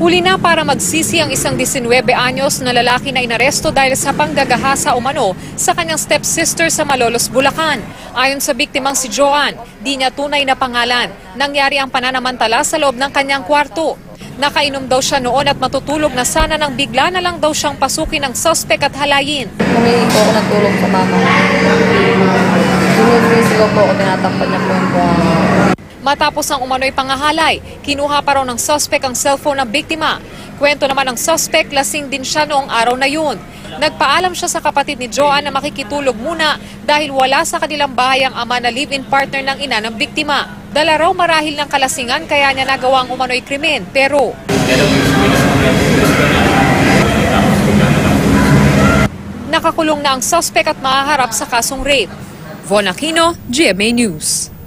Huli na para magsisi ang isang 19 anyos na lalaki na inaresto dahil sa panggagahasa umano sa kanyang stepsister sa Malolos, Bulacan. Ayon sa biktimang si Joanne, di niya tunay na pangalan. Nangyari ang pananamantala sa loob ng kanyang kwarto. Nakainom daw siya noon at matutulog na sana nang bigla na lang daw siyang pasukin ng suspect at halayin. Humingi po ako ng tulong sa mama ko. Sinisigaw po ako, tinatakpan niya po yung buwan. Matapos ang umano'y pangahalay, kinuha pa raw ng suspect ang cellphone ng biktima. Kwento naman ng suspect, lasing din siya noong araw na yun. Nagpaalam siya sa kapatid ni Joanne na makikitulog muna dahil wala sa kanilang bahay ang ama na live-in partner ng ina ng biktima. Dala raw marahil ng kalasingan kaya niya nagawa ang umano'y krimen, pero nakakulong na ang suspect at mahaharap sa kasong rape. Von Aquino, GMA News.